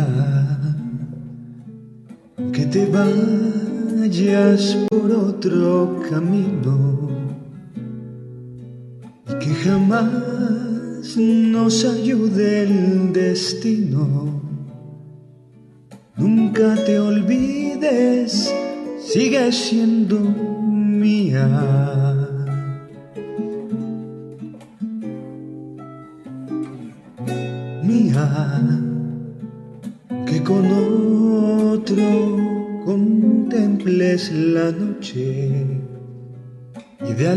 mía, que te vayas por otro camino y que jamás nos ayude el destino. Nunca te olvides, sigue siendo mía. Mía, que con otro contemples la noche y de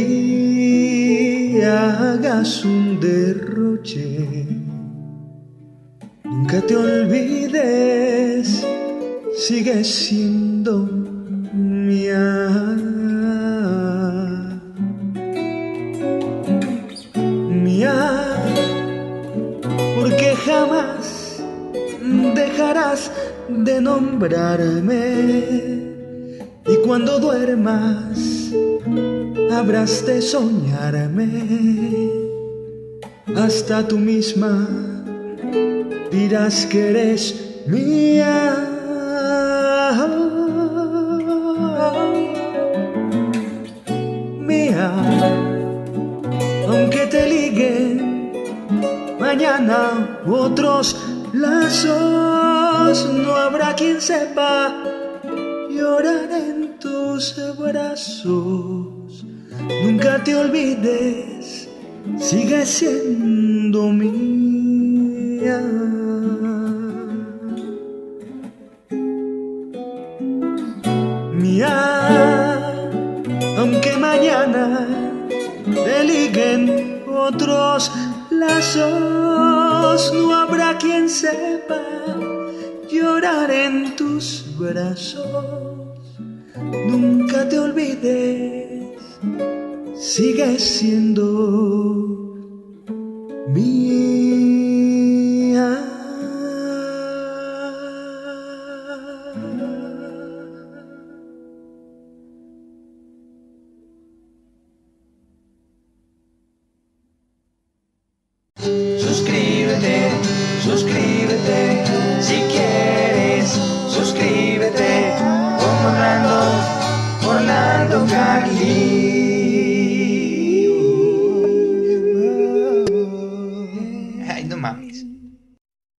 alegría hagas un derroche. Nunca te olvides, sigue siendo mía. Mía, porque jamás dejarás de nombrarme, y cuando duermas habrás de soñarme. Hasta tú misma dirás que eres mía. Mía, aunque te liguen mañana otros lazos, no habrá quien sepa llorar en tus brazos. Nunca te olvides, sigue siendo mía. Mía, aunque mañana te liguen otros lazos, no habrá quien sepa llorar en tus brazos. Nunca te olvides, sigue siendo